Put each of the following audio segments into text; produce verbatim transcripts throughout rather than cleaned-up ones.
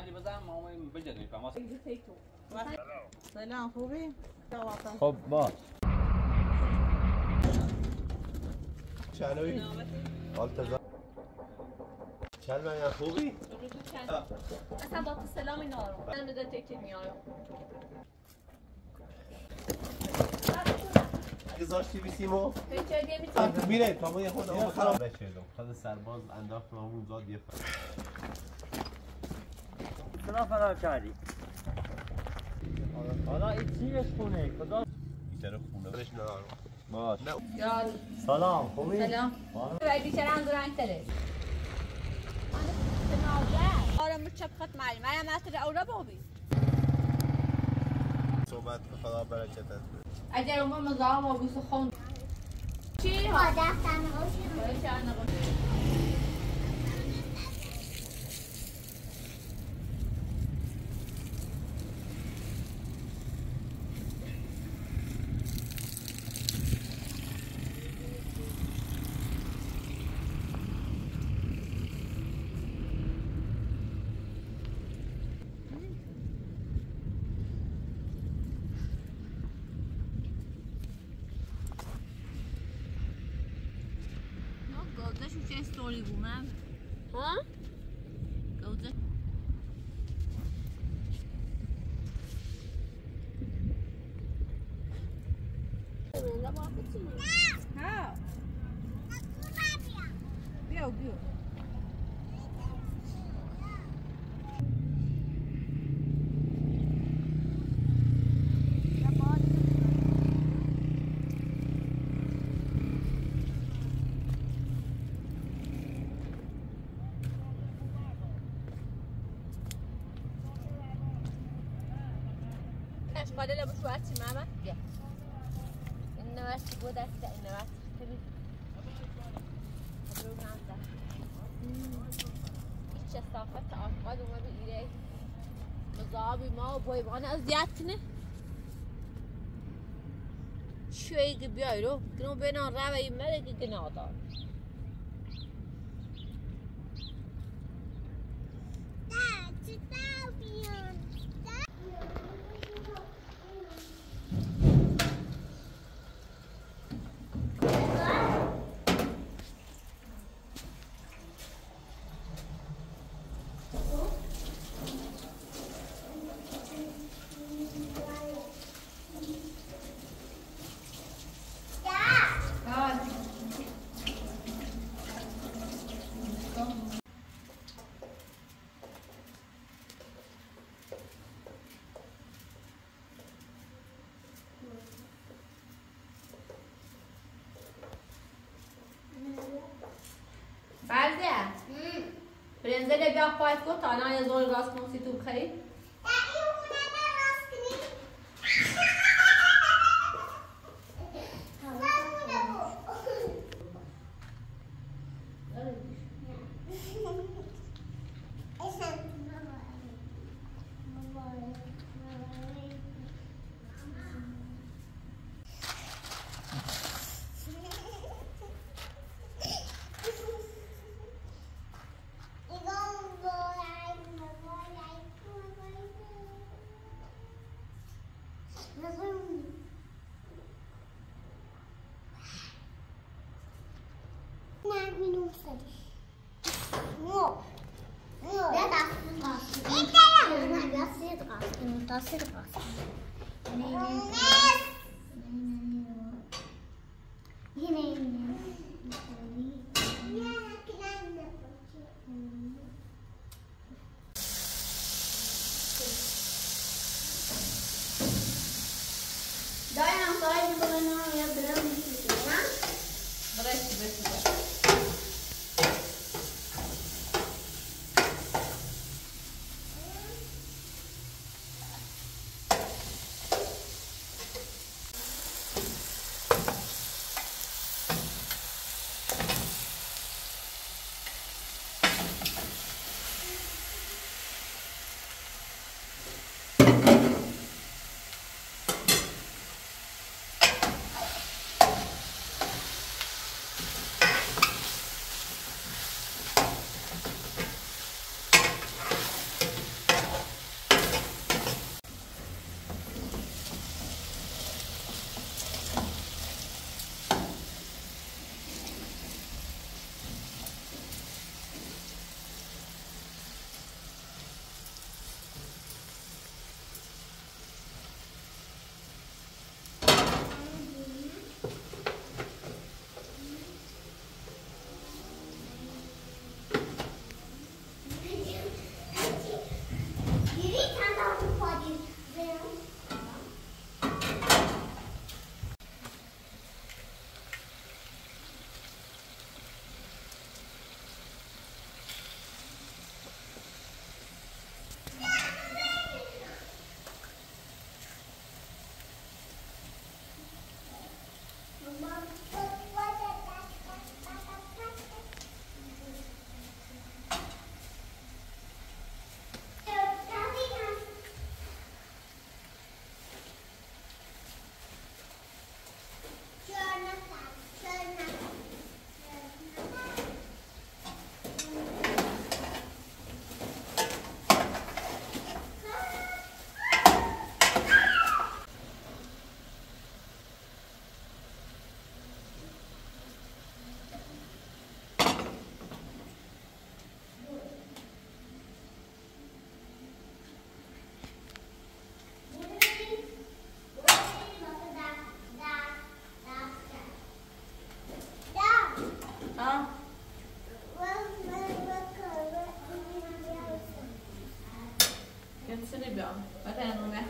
عندي بزعم ما هو بجري فما سلام خوبی؟ خب باش شنوی؟ آلتزار کلمه یا خوبی؟ اصلا با سلام اینا رو من بده تکی میارم گذاشتی بیسیمو؟ پیچه دیگه میتونم میره تا ما یه خود اون خراب بشیدم خود سرباز انداخت همون زاد یه فرد سلام فرار کردی حالا این چیش خونه کدام بیتر خونه برش ندارم باش یاد سلام خوبی؟ سلام باید بیچاره هم درنگ تره آره مرچه بخط معلی مریم نتره اورا بابی صحبت خدا برکتت اگر اون مزاحم و بیسو خون چی؟ ها دفتر نقاشی چه نقاشی گازش چه استوری بومم ها گازش ها بیا بیا اشکاله لبوش باید چی ماما؟ بیا این نوست چی بود است این نوست خیلی خبرو نامده هیچ استافت آشقاد اومد ایره مزابی ما و بایبانه اذیت کنه چوی که بیای رو کنو بینان رو این مره که گناه دار فرزه برنزل بیا خواهد کن تا آنها یه زور راست موسی تو بخری اه كنت سنة بيوم مثلا نومه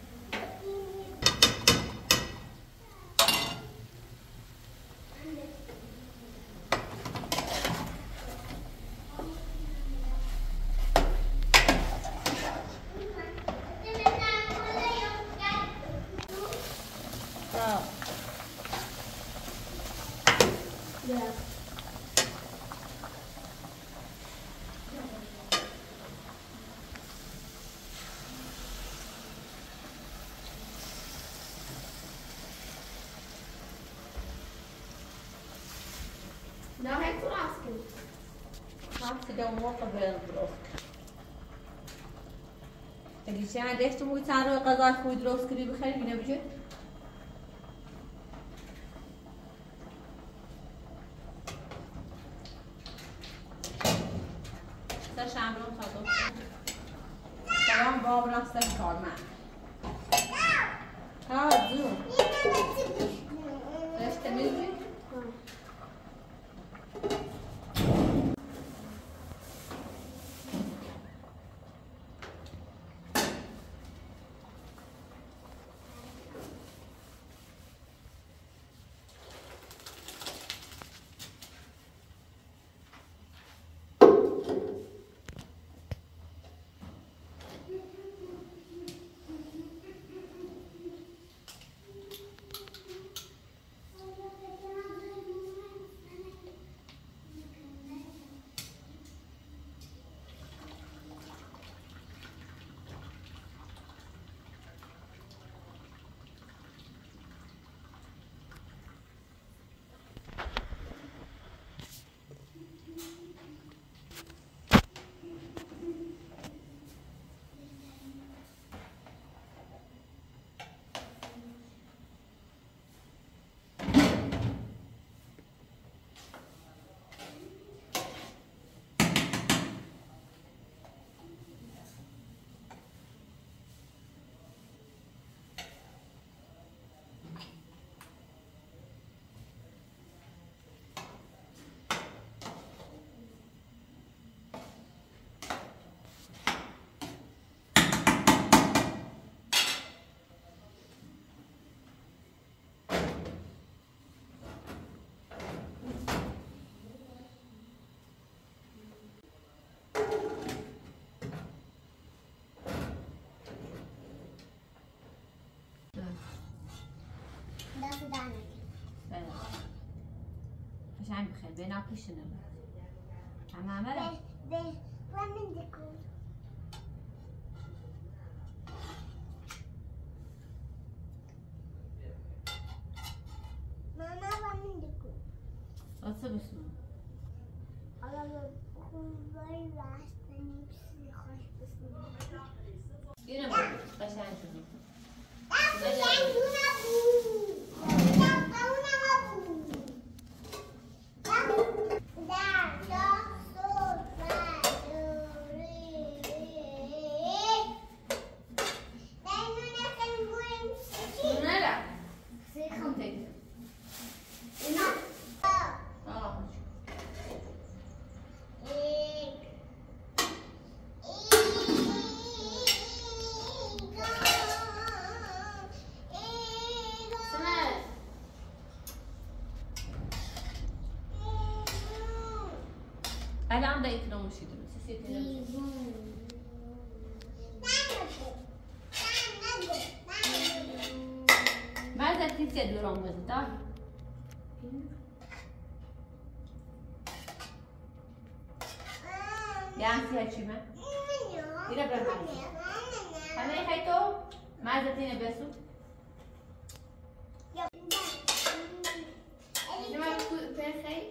Yeah. No, heck to ask him. Maakt dan wat gebeuren. اللي شان ليش تموت صاروا قضاء خوي دروس كذي بخير من بجد سر شاملون خاطر سلام باب راستش کار من ها زو ليش تميزي ايش عم بخير بيناكل شنو؟ عم عملها؟ وين من ديكور؟ ماما وين من ديكور؟ اصل اسمه أنا بقول راستني بس خوش بسمه. يلا بقى ايش عم تقول؟ هلا عم يكلون وش يدرس ماذا تدرون ماذا يعني فيها شيء ما إذا برهان أنا يحيتو ماذا تنبسوا ما بتكون بخير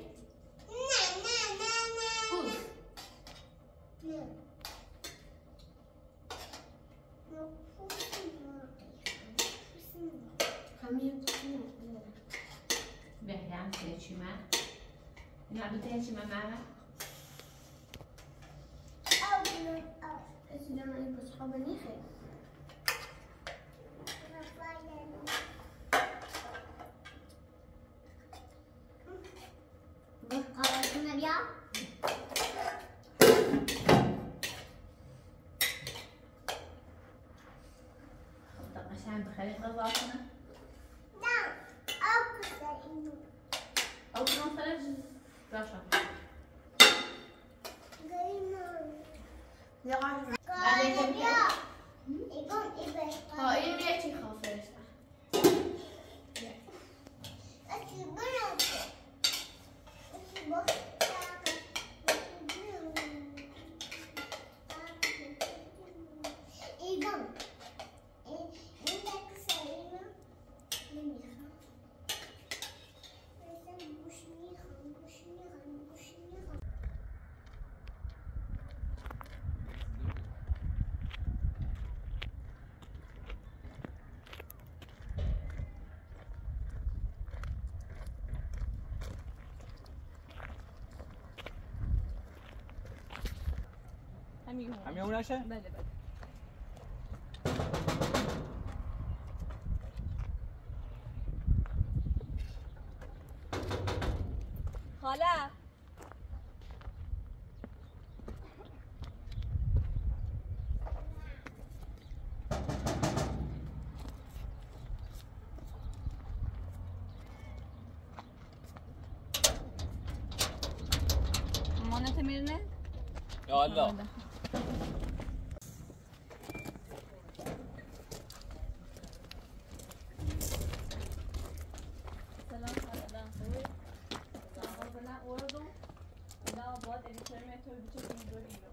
به يعني فيها شيء ما يعني فيها شيء ما معنا اسمه ما يبغى صحابني خير بقى بیا قشنگ بخرید غذا کنه نه آب بذار اینو او کنم خرج باشم بیا بعد بیا ایگون ایبه ها این یه چی خواه فرشتم اکی برم اکی برم ایگون این یک سریمه نمیخوام بزن گوش میخوام گوش میخوام گوش میخوام همین همین اون نشه؟ بله بله خاله مانت میرنه؟ یا الله سلام خالدان خوبی؟ سلام بلند اوردم لا باید ادیتوری میتونی بچه این دو دیگه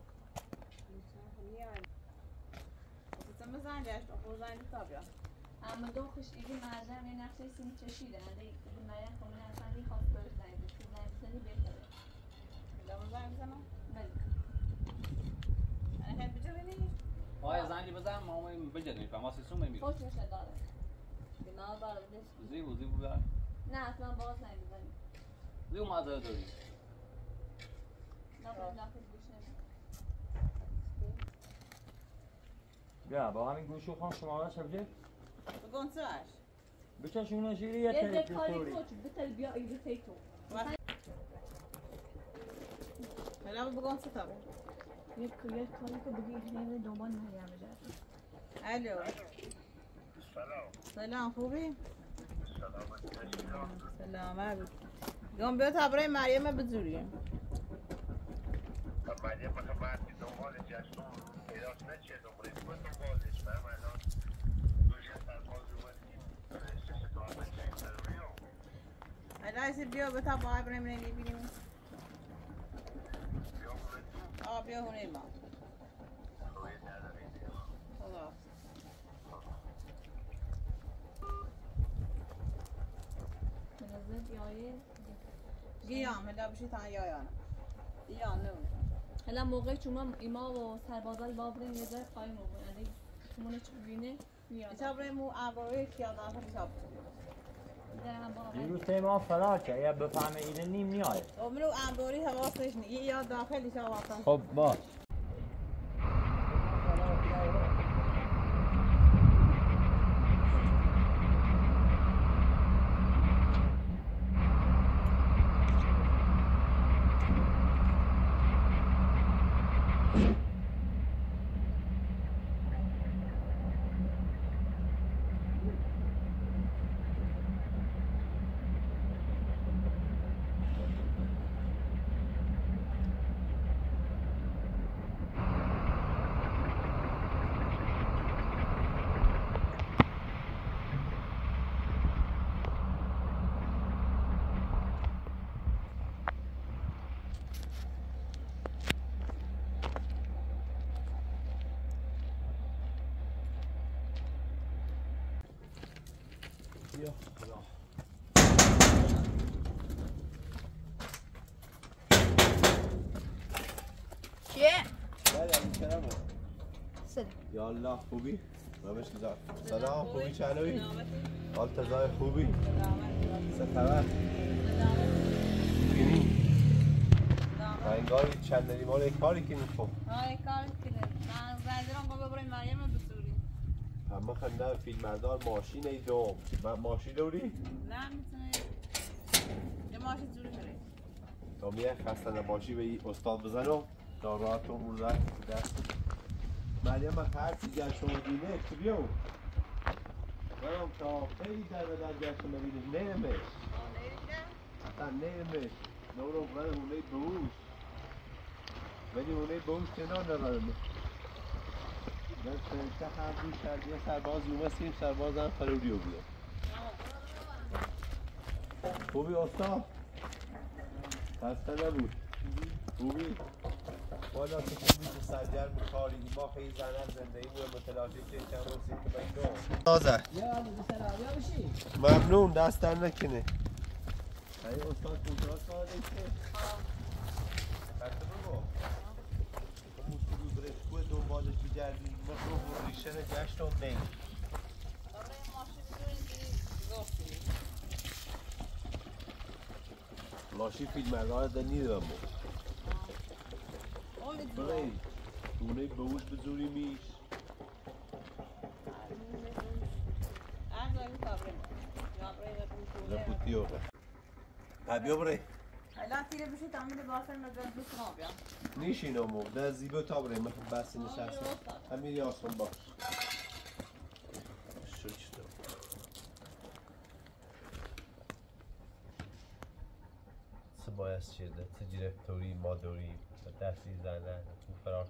Sen zannediyorsun, o zannediyor tabii. اما دو خوش ایگه مرجم یه نقشه سیم چشیده انده ایگه مریم خونه اصلا دی خواست داره زنید که زنید زنی بهتره Bilemez zannediyorsun ama. بله Yani hep bir cebini. آیا زنی بزن ما هم بجنیم فما سیسون میمیرم خوش میشه داره بنا داره بدش وزی وزی بودن نه اصلا باز زنگ بزنی وزی و مازه داری نه باید نفت گوش نمید بیا با همین گوشو خان شما را شبجه Bugün sıraş. بچه شونه شیری یه یه تلفی دکاری خوری کوچ بتل بیا ایگه تیتو Hele bu bugün sıra tabii. یک یک کاری که بگی اینه دنبال مریم بجرد Alo. Selam خوبی؟ سلام abi. گم بیا تا برای مریم بزوریم. مریم مثلا وقتی دنبال جسوم پیداست نچه دنبال بود دنبالش برم الان دوش سرباز رو بودیم سه تا بچه ضروری هم حالا ایسی بیا بیا تا با ابراهیم نمی بینیم. بیا بود تو آه بیا هونه ما. روی نداری خدا. نزد یایه گیام هلا بشی تا یایانه. یا نه. هلا موقعی شما ایما و سربازال بابرین یه جای قایم بود یعنی شما چه ببینه میاد تا برای مو ابروی کیا داخل حساب. در هم با این روز ما فرار کرد یا بفهمه اینه نیم نیاره و منو ابروی حواسش نیست. یا داخل حساب واسه. خب باش چیه؟ یا الله خوبی؟ رمش کجا؟ سلام خوبی چنوی؟ حال تزای خوبی؟ سه خبر؟ بینی؟ و انگار چند مال کاری که میخوام آه کار کنه. من زنجیرم گم برای مریم بزوریم. همه خنده فیلم مردار ماشین ای دوم ما- ماشین دوری؟ نه میتونه. یه ماشین زوری کنه. تا میه خسته نباشی به این استاد بزنم تا راحتون رو رفت دست مریم هر چی گشت مدینه که بیو برام تا خیلی در بدن گشت مدینه نیمش اصلا نیمش نورو برای اونه بوش ولی اونه بوش کنار ندارم دست فرشته هر دوش کرد یه سرباز اومه سیم سرباز هم فرودیو بیو خوبی استاد؟ خسته نبود خوبی؟ والا تو خوبی که سرگرم کاری ما خیلی زنن زندگی بود متلاطی که چند روزی که باید دو نازه ممنون دست در نکنه ای استاد کنترات کار دیگه خسته بگو موسیقی برش کوه دنبالش بگردیم ما رو ریشه نگشت و نیم لاشی فیلم مردان در نیدم بود برای اونه بوش بزوری میش رفوتی آقا بیا برای الان تیره بشی تمام باسن مجال بس ما بیا نیشین امو در زیبا تا برای مثل بس نشستم همین یاسم باش شوچتو چه باید شده چه دیرکتوری مادوری دستی زنه تو فرار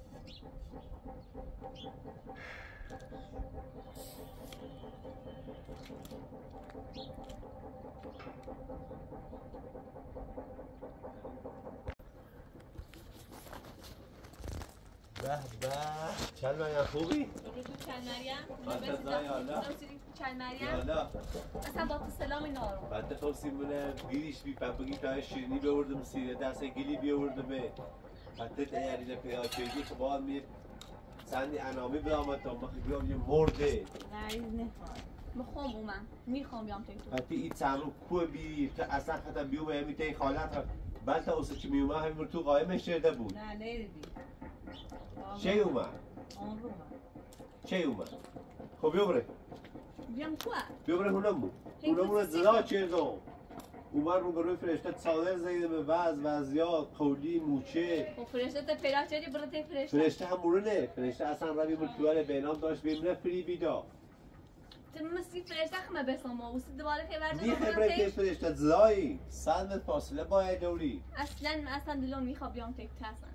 به به چل مریم خوبی؟ رو تو چل مریم؟ من یالا چل مریم؟ یالا اصلا با تو سلام اینا رو بعد خواستیم بونه گیریش بی پپگی تای شیرینی بیاوردم سیره دست گلی بیاوردم به حتی تیاری پیدا چیزی که باید میر سندی انامی برامد تا مخی بیام یه مرده غریز نخواد میخوام اومم میخوام بیام توی تو حتی این تمرو کوه بی که اصلا خطا بیومه همی تایی خالت بعد تا اوسه که میومه همین تو قایمش شده بود نه نیدی چه اومد؟ آن رو چه اومد؟ خب بیو بره بیام تو بیو بره هونم بود هونم بود زلا چردم اومد رو گروه فرشته صادر زیده به وز وزیات قولی موچه خب فرشته تا پیدا چردی برو تی فرشته فرشته هم مورونه فرشته اصلا روی مرتوال بینام داشت بیمونه فری بیدا تو مسی فرشته خمه بسام و اوسی دوباره که ورده دی خبره که فرشته زلایی صد متر فاصله باید دوری اصلا اصلا دلم میخواد بیام توی تو اصلا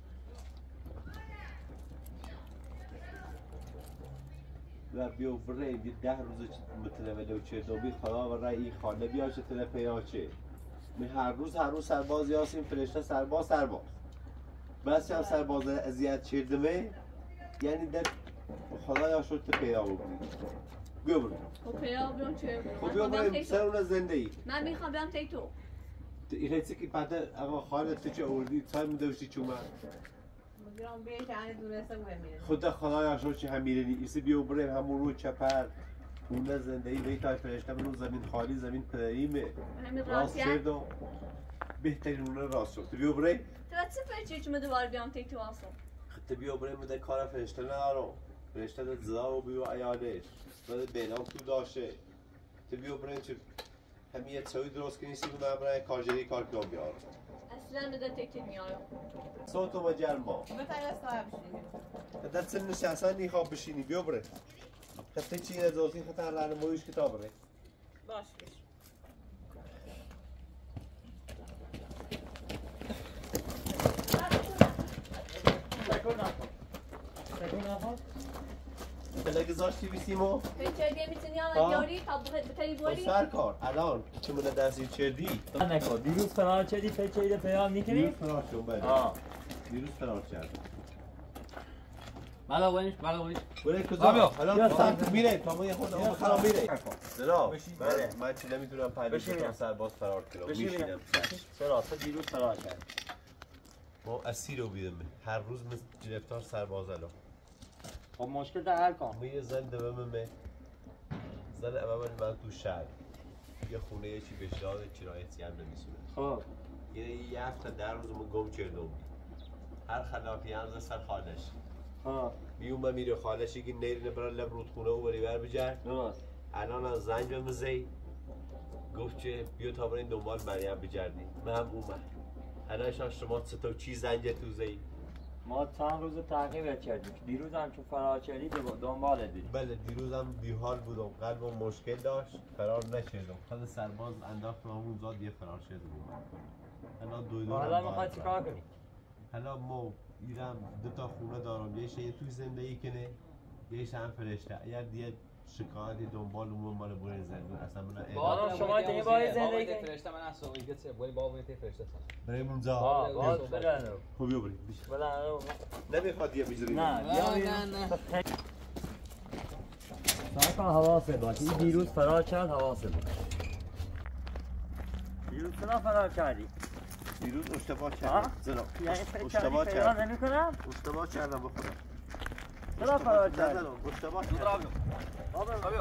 و بیو بره بی ده روز متنوله و چه دوبی خدا و رای خانه بیا چه تله پیاچه می هر روز هر روز سرباز یاسین فرشته سرباز سرباز بس هم سرباز اذیت چردمه یعنی در خدا یا شد پیدا بکنی بیا برو خب پیدا بیام چه خب بیا برو سر اون زنده ای من میخوام بیام توی تو این خیلی که بعد اما خالد تو چه آوردی تایم داشتی چومن میگم بیای تانی دونسته بمیره خدا خدایا شو چه همیره نیستی بیو بره همون رو چپر اون زندگی به تای فرشته منو زمین خالی زمین پدریمه همین راست راستیه کرد و بهترین اون راست شد بیو بره تو چه فرشته چه دوباره بیام توی تو اصلا خط بیو بره مده کار فرشته ندارم فرشته ده زا و بیو عیالش بعد بینام تو داشته تو بیو بره چه همین یه چوی درست کنی سی من برای کارجری کار کنم بیارم اصلا بده تکت میارم صوت و جلما بتای صاحب شدی در سن نشستن نیخواب بشینی بیو بره خطه چی از اوزی خطه رن مویش کتاب بره باش بش بله گذاشتی بیسیمو؟ چه دیگه میتونی آه. یاری تا بتایی بوری سر کار الان چه مونه درسی چردی؟ نکن دیروز فرار چدی فکر چیده پیدا دیروز میکنی؟ فرار شد بله آه دیروز فرار کرد بالا ونش بالا ونش بره بابا، کجا؟ الان بیا ساعت سر. میره تا ما یه خود اون خراب میره زنا بشین. من من چی نمیتونم پنج بشین. تا سرباز فرار کنم بشین میشینم بینم چرا تو دیروز فرار کرد ما اسیر رو بیدم هر روز مثل گرفتار سرباز الان خب مشکل در حل کن ما یه زن دومه زن اول من تو شهر یه خونه یه چی بشداد چرایتی هم نمیسونه خب یه یه هفته در روز ما گم کردم هر خلافی هم سر خالش ها میومه میره خالشی که نیرینه برای لب رودخونه و بری بر بجر درست الان از زنگ به مزی گفت که بیا تا برین دنبال مریم بجردی من هم اومد الان شما چطور چی زنگ تو زی؟ ما چند روز تعقیبت کردیم. دیروز هم چون فرار کردی دنبالت بودیم. بله دیروزم بیحال بودم، قلبم مشکل داشت، فرار نشدم. خود سرباز انداخت اون زاد یه فرار شدم. الان دو دو حالا میخوای چیکار کنی؟ حالا ما ایرم دو تا خونه دارم، یه شیء توی زندگی کنه، یه هم فرشته. اگر دیگه شکایتی دنبالمون مال بوی زندگی اصلا من بالا شما دیگه باید زندگی کنی. فرشته من اصلا میگه چه ولی بابا میته فرشته سن. بریم اونجا. ها باید برن. خوب بیا بریم. برن. نمیخواد دیگه بذاریم. نه نه نه. سعی کن حواست باشه. این دیروز فرار کرد حواست باشه. دیروز چرا فرار کردی؟ دیروز اشتباه کردم. زنا. یعنی فکر اشتباه کردی کردم. فرار نمی‌کنم؟ اشتباه کردم به خدا. چرا فرار کردی؟ نزدم. اشتباه دو کردم. بابا بابا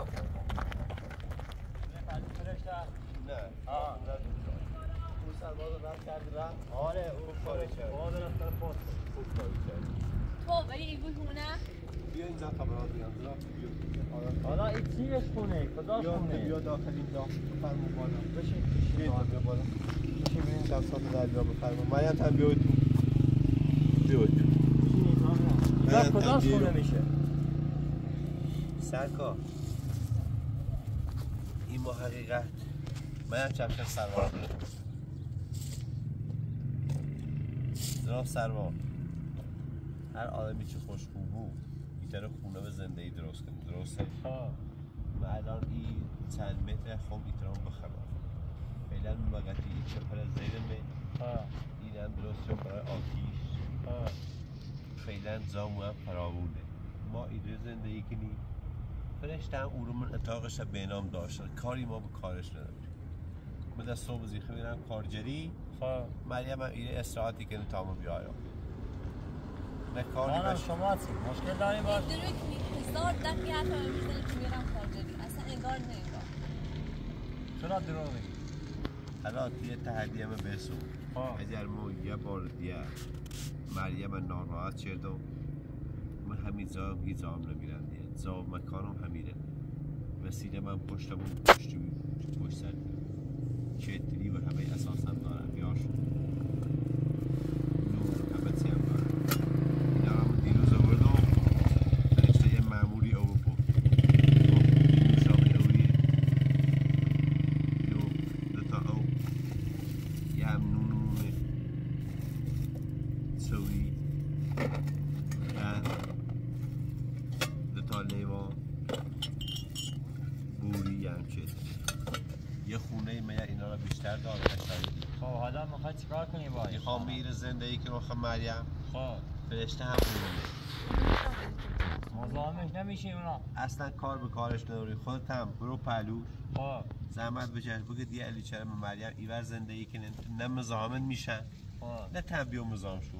نه. آه. اون سرباز رفت کرد رفت. آره اون کارش کرد. بابا رفت طرف پاس. خوب کاری کرد. تو ولی این گوشونه بیا اینجا خبرات میگم. بیا. حالا این چیش خونه؟ کجاش بیا خونه؟ بیا داخل اینجا. بفرما بالا. بشین. بیا بیا بالا. بشین بریم دستات دریا بفرما. مریم هم بیا تو. بیا تو. اینجا کجاش خونه میشه؟ سرکار این ما حقیقت من هم چپشم سروار جناب سروار هر آدمی که خوشخو بود میتونه خونه به زندگی درست کنه درسته؟ و الان این چند متر خوب ایترام بخرم فعلا موقتی چپر زیر من این هم درست شد برای آتیش فعلا زامو هم فراوونه ما ایده زندگی کنیم فرشته هم او رو من اتاقش هم به نام داشتن کاری ما به کارش نداریم من در صبح زیخه میرم کارجری مریم هم ایره استراحتی کنه تا ما بیایم نه کاری مانم بشه شما چی؟ مشکل داریم باید؟ درو که هزار دقیقه حتی من میزنی که میرم کارجری اصلا انگار نه انگار چرا درو میگی؟ حالا توی تحدیم بسو اگر ما یه بار دیگه مریم ناراحت شدم من همین زام هیچ زام نمیرم دیگه زام مکانم همیره وسیله من پشتمون پشت پشت سر چتری و همه اساس هم دارم بیار نور همه چی هم دارم اینا هم دیروز آوردم فرشته یه معمولی او بود نوشابه اوی یو دوتا او یه هم نونونه سوی دوتا لیوان بوری هم چه یه خونه من اینا رو بیشتر داره قشنگی خب حالا میخوای چیکار کنی با این؟ میخوام میره زندگی که آخه مریم خب فرشته هم خونه مزاحمش نمیشی اونا؟ اصلا کار به کارش نداری خودت هم برو پلوش خب زحمت بکش بگه دیگه علی چرا مریم ایور زندگی کنه نه مزاحمت میشن خب نه تنبیه و مزاحم شو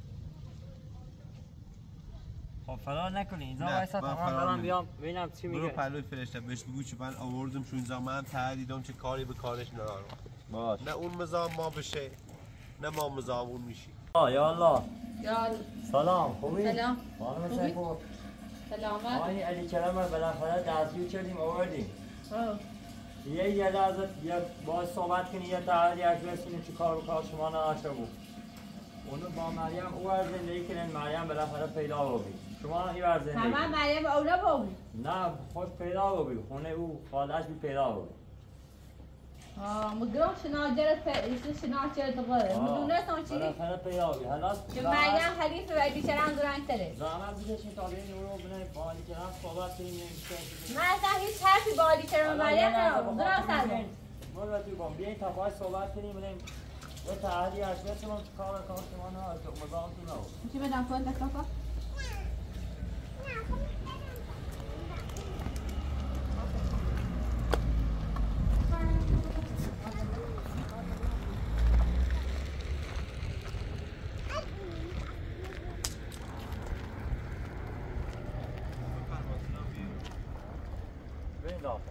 خب فرار نکنی اینجا نه، وایسا من تا من فرار برم نمی- بیام ببینم چی برو میگه پلوی فرشته بهش بگو چه من آوردم شو اینجا من هم دیدم چه کاری به کارش ندارم باش نه اون مزاحم ما بشه نه ما مزاحم اون میشی آه یا الله یا سلام خوبی؟ سلام خانم خوبی؟ سیفور سلامت آقای علی کرم رو بالاخره دستگیر کردیم آوردیم یه یه لحظه یه باید صحبت کنی یه تحریک برسونی چی کار و کار شما نداشته بود اونو با مریم او از زندگی کنن مریم بالاخره پیدا بودی شما این از زندگی همه مریم اولا بود نه خوش پیدا بودی خونه او خالش بی پیدا بود آه مگرم شناجر پیش شناجر دغره مدونه سان چی بالاخره پیدا بودی حالا که مریم حریف و بیچاره دوران تره زحمت بکشین تا بیاین او رو ببینید با علی کرم صحبت کنیم من اصلا هیچ حرفی با علی کرم مریم ندارم دوران سلام ما رو تو کن بیاین تا پای صحبت کنیم ببینیم یه تحریک برسونم کار کار شما نه مزاحم تو نه چی بدم کن دکتر ببین داخل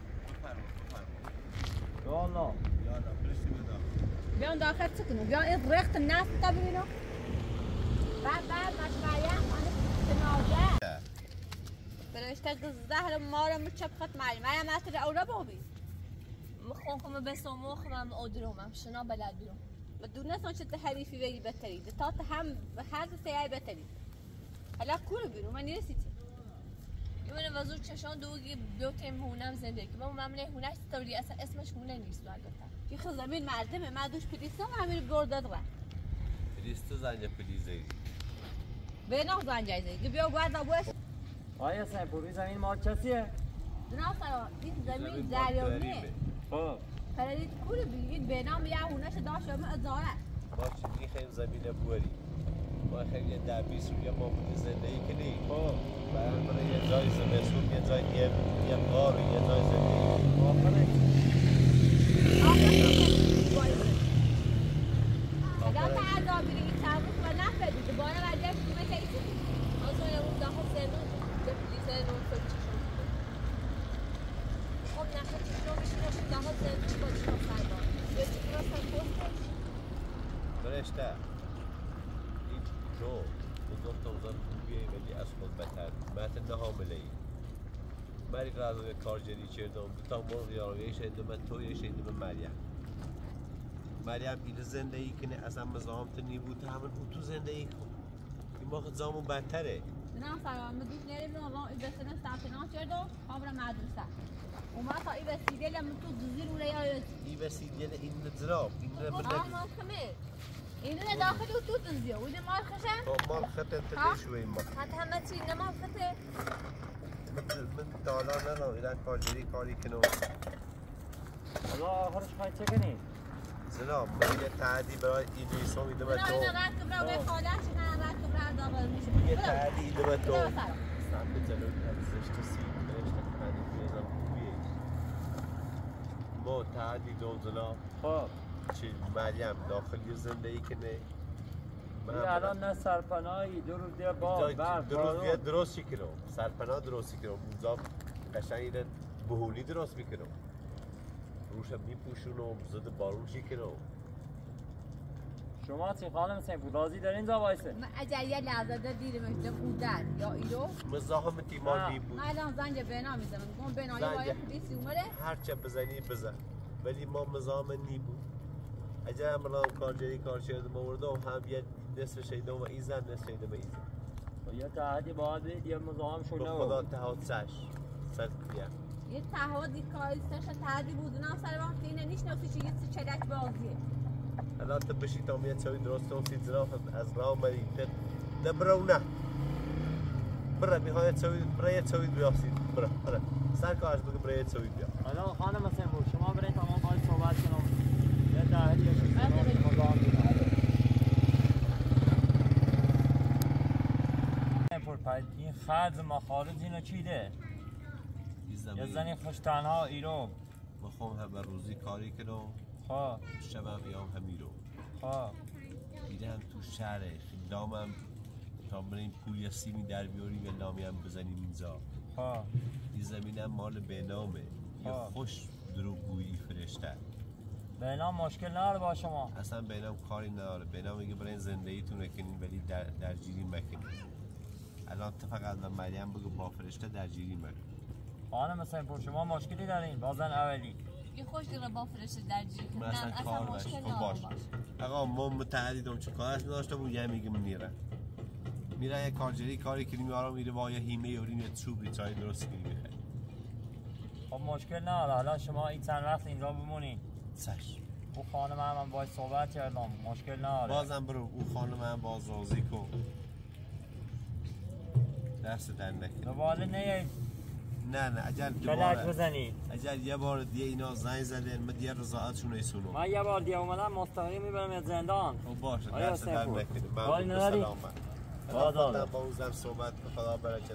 یا الله بیان داخل سکنو بیان این ریخت نفت تا ببینو بعد بعد مش مریم خانه شناجر فرشته زهر ما رو مچپخت مریم مریم اصلا اولا بابی مخوخم بسوم مخم ادرومم شنا بلد بیرون بدون چه حریفی بگی بتری تا هم هر سیای بتری حالا کور بینو من نرسیدی من وزور چشان دوگی بیوتیم هونم زندگی ما ممله هونش ستوری اصلا اسمش هونه نیست برگردم که خود زمین مردمه من دوش پلیسا و همین برداد را پلیس زنجه پلیزی به نام زنجه زی بیا گرد باش آیا سنپوری زمین مال کسیه؟ نه فرا این زمین دریاییه خب فرید کور بگید به نام یه هونش داشت و ازاره ما چی خیلی زمین بوری ما خیلی در بیست روی ما بودی زندگی کنی خب برای برای یه جای زمستون یه جای یه یه غار یه جای زندگی آخره اگر تا عذاب بگید تموش و نفردی دوباره برگشت که بکنی چی؟ از اون اون ده ها زنون ده پلیزه نون فرد چشان خب نخه چشان میشه ده ها زنون با چشان فرمان یه چی راستن پستش برشته این جو بزرگ توزن خوبیه ولی از خود بتر متن نهامله ای مری قرار کارجری کردم دو تا مرغ یارویش ایدم من تو یش ایدم مریم مریم این زندگی کنه اصلا مزاحمت نیبود همون او تو زندگی کن این ما خود زامون بدتره نه فرام دوست نریم رو این بسنه سرطنان کردم خبر مدرسه اومد تا این وسیله لما تو دوزی رو لیایت این وسیله این نزراب این آه ما خمیر اینو داخل و تو دوزیه و این مال خشم خب مال خط انت شوی ما حتی همه چی نما خطه من تالا نه ایران کارجری کاری کنم حالا آخرش خواهی چه کنی؟ زنا من یه تعدی برای ایدریسو میده به نه تو اینو رد کبرا به خالش نه رد کبرا داغل میشه یه تعدی ایده به تو بله. سمت جلو زشت و سیب برشت کنی بیزم خوبیه ما تعدی دو زنا خب چی مریم داخلی زندگی کنه این الان نه سرپناهی دو روز دیگه با برد درست بیا درست چی کنم سرپناه درستی کنم اونجا قشنگ اینه بهولی درست میکنم روشم میپوشونم زد بارون چی کنم شما چی خانم سنپور راضی دارین زا وایسه؟ من اگر یه لحظه ده دیرمش بودن یا ایرو مزاحم تیمان نیم بود من الان زنج بنا میزنم میگم بنایی باید پلیسی اومده هرچه بزنی بزن ولی ما مزاحم نی بود اگر هم رام کارجری کار کردم آورده و هم یه نصف شیدم و این زن نصف شیدم این زن یه تعهدی باید بدید یه مزاحم شو به نبود خدا تهاد سش سر بیا یه تعهدی کاریستش تعهدی بود نه سر وقت اینه نیش نفسی چی یه چلک بازیه الان تو بشی تا میاد چوی درست تو سید زراف از راه مری ده برو نه برا میخواد چوی برای چوی بیاسید برا برا سر کارش بگو برای چوی بیا حالا خانم سنپور شما برید تمام باید صحبت کنم یه تعهدی یا چیزی مزاحم دیدم سنپور پاید این خرز مخارج اینو چیده؟ یه زنی خوش تنها ایرو بخوام همه روزی کاری کنم خواه شبم بیام همیرو خواه دیدم تو شهره خیلامم تا بریم پول یا سیمی در بیاریم یا لامی هم بزنیم اینجا خواه این زمینم مال بینامه یا خوش دروگویی فرشته بینام مشکل نداره با شما اصلا بینام کاری نداره بینام میگه برای زندگیتون نکنین ولی در درگیری مکنین الان تو فقط من مریم بگو با فرشته درگیری مکن خانم سنپور شما مشکلی دارین بازن اولی یه خوش دیگه با فرشته در جیب من نه اصلا اصلا کار باش مشکل خب باش ندارم آقا ما متحدیدم چه کارش نداشتم اون یه میگه من میره میره یه کارجری کاری کنیم یارو میره با یه هیمه یوریم یه چوبی چای درست کنیم میخوای خب مشکل نداره حالا شما این چند وقت اینجا بمونین سش او خانم هم من باید صحبت کردم مشکل نداره بازم برو اون خانم هم باز راضی کن دست در نکنی دوباره نیایید نه نه اجل کلک دوباره بزنی اجل یه بار دیگه اینا زنگ زدن من دیگه رضاعتشون ایسونو من یه بار دیگه اومدم مستقیم میبرم از زندان خب باشه آیا دست در سنپور؟ نکنی حال من نداری؟ سلام باز من آره. با اون زن صحبت به خدا برکتت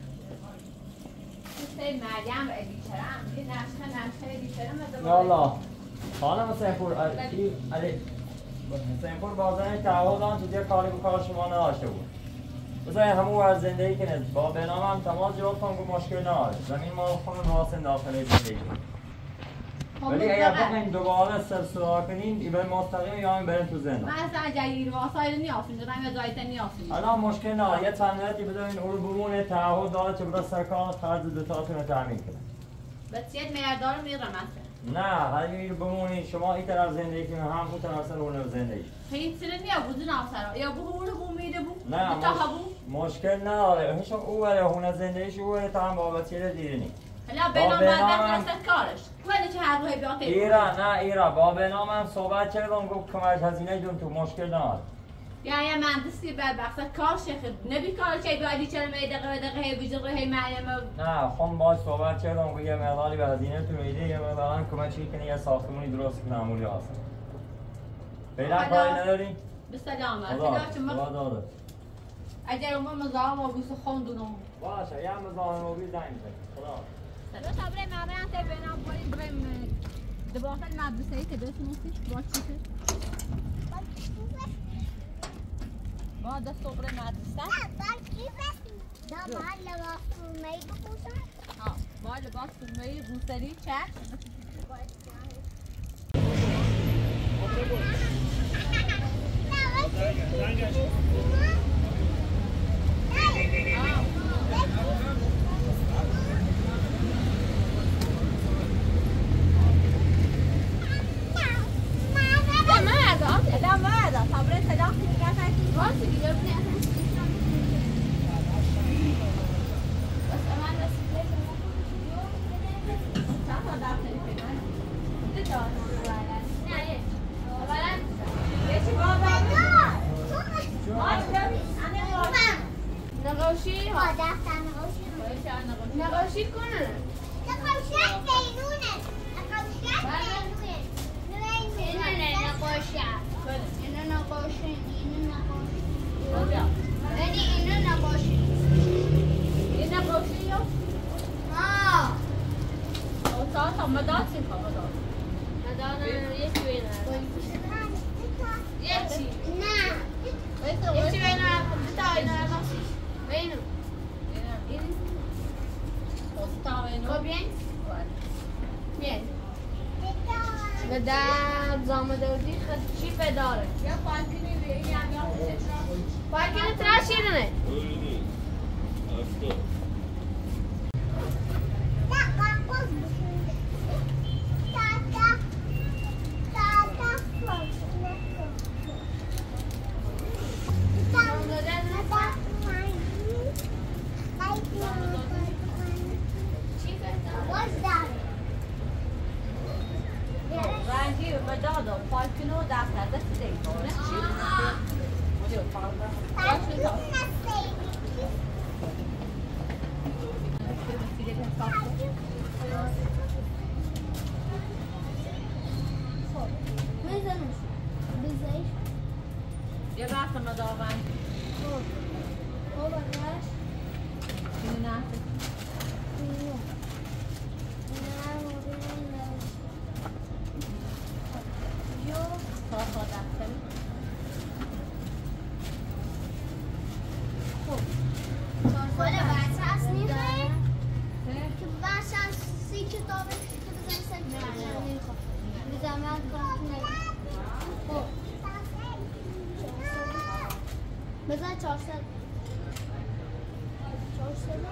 سه مریم ادیترم یه نقشه نقشه ادیترم یالا خانم سنپور علی علی سنپور بازن تعهدان تو دیگه کاری به کار شما نداشته بود بذاری همون ور زندگی کنه با بنام هم تماس جواب کنم که مشکل نداره زمین ما خون واسه داخل زندگی ولی اگر بخواین دوباره سر سراغ کنین ایبر مستقیم یا هم برین تو زندان من اصلا اگر گیر واسایل نیافتیم دادم یا جایت نیافتیم الان مشکل نداره یه چند مدتی بذارین اون رو بمونه تعهد داره چه برای سرکار خرج دوتاتون رو تامین کنه بسیار میردار میرم اصلا نه همین بمونی شما این طرف زندگی کنید هم اون طرف سر اون زندگی هیچ چیزی نبود نامسرا یا بو اون بو میده بو نه تا مش... هبو مشکل نداره هیچ او ولی اون زندگیش او ولی تا هم بابتی دیرنی لا بنام بعد دست کارش ولی چه هر روی بیاته ایرا نه ایرا با بنام هم صحبت کردم گفت کمک هزینه دون تو مشکل نداره یا یا مهندسی بدبخت کار شخص نبی کار چه بعدی چرا می دقیقه دقیقه هی بیجره هی معلم نه خون باش صحبت کردم که یه مقداری به هزینه تو میده یه مقدار کمکی کنی یه ساختمانی درست کنه معمولی هست فعلا کاری نداری به سلامت خدا خدا داده اگر ما مزاحم و بیس خوندونم باشه یه مزاحم و بیس زنگ خدا Terus abre mamãe até bem na poli brem de volta na mesa aí que dois não se pode ser. Bota sobre a mesa. Da mal lava pro meio do puxar. Ah, bota bota pro meio, gostaria de chat. لا ما هذا صبرت لا راسي يبني بس امان بس تعال داخل كمان تدور اولا اولا ليش بابا نغوشي هذا نغوشي نغوشي كنا نغوشي كينونه نغوشي كينونه نوين نغوشي اینو نقاشی اینو نقاشی یعنی اینو نقاشی این نقاشی یا آه او تا تا مداد سی تا مداد مداد یکی بینه یکی نه یکی بینه تا اینو نقاشی بینو این تا بینو bien bien و در زامدودی چی پداره یا پارکینی بیایی یا پارکینی تراش شیرنه رنگی و مداد و پارکینو دفتر دست دیگونه چی؟ مجھے پارکینو بزنش بزنش یه وقت مداوند او بگرش اینو نه اینو تا تا دفتر ولی بچه هست نیخوایی؟ که بچه هست سی کتابش که بزنی سر کتاب نیخواه بزنی از کارت نیخواه خب بزن چهارصد چهارصد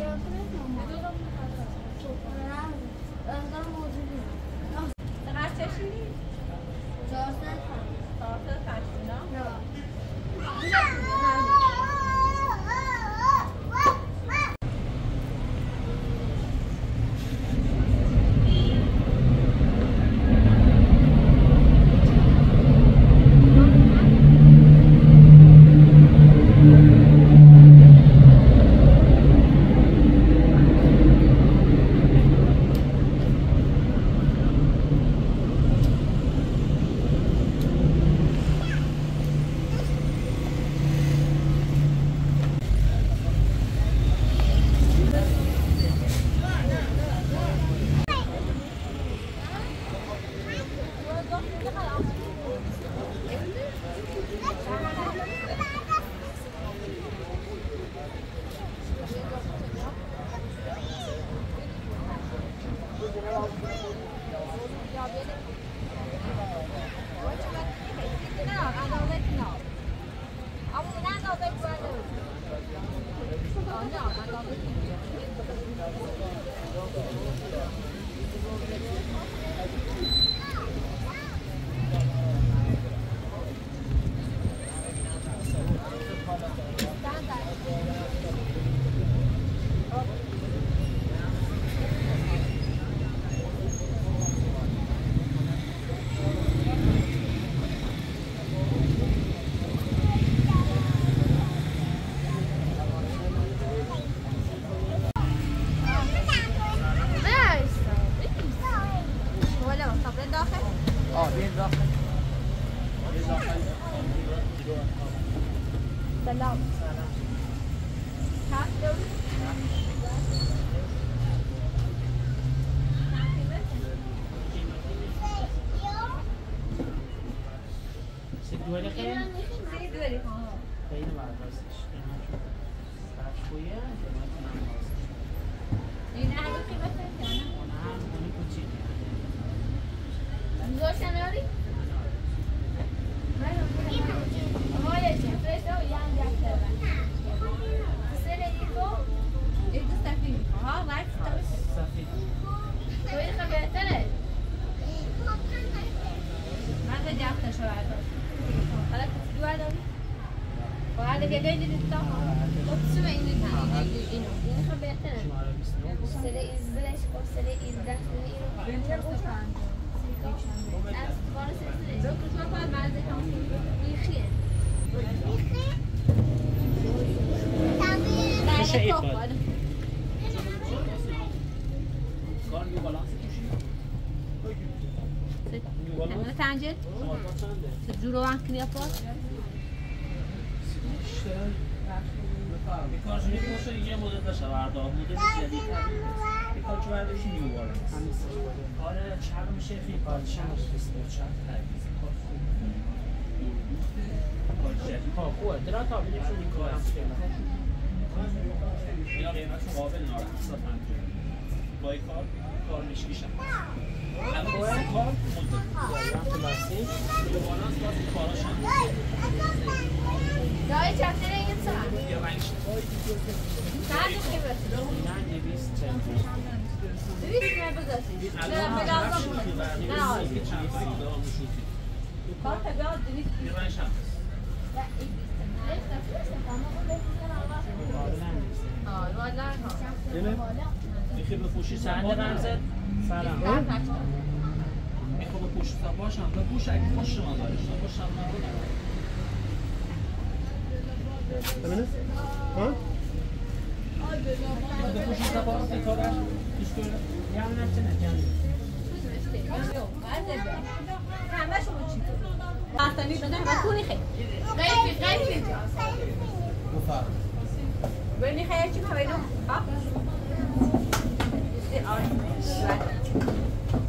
چقدر سلام كاف دوري سيدوري خير؟ سيدوري خير ما راستش تعرف شوية این همه قیمت کنه انا هم اونی کوچیک زور شناری Olha, tia, presta o Ian de Acaba. Você é Nico? Ele está aqui. Ah, vai, está bem. Estou indo para ver, tá, né? Mas é de Acaba, chorado. Olha que se guarda ali. Olha que é grande de tal. O que se vê ainda aqui? Indo para ver, tá, né? Você é Israel, você é Israel, você é Israel. از بار سلسله جو کشما باید مرزه همون بیخیه میشه بعد ایت تو باید باید کار نیو بالانس کشی همه تنجل سجورو وانکنی اپاس کار شدید باشه یه مدل داشته ورده مدل جدید کار چه برداشتی نیو بالانس کار چرم میشه فی کار چرم اسپورت چرم کار جدید ها خوبه درا تا بینیم شدی کار هم اینا قیمتشون قابل نارخص با این کار کار میشکیشن همه سه کار مدل دارم پلاستیک نیو بالانس باز این کاراش هم دایی چفته این ساعت یه رنگ ساعت قیمت نه دویست چند دویست نه بگذاشتی نه بگذاشتی نه آلی کار تبیاد دویست یه رنگ هم میخوای بپوشی سنده رمزت سلام میخوای بپوشی سباش هم بپوش اگه خوش شما دارش سباش هم نبودم ببینه؟ ها؟ بپوشی سباش بکارش دوست کنه یه هم نفته نکنه همه شما چی؟ آستانی بده و کونی خیلی غیفی غیفی بفرم بینی خیلی چی ما بینم؟ ها؟ آره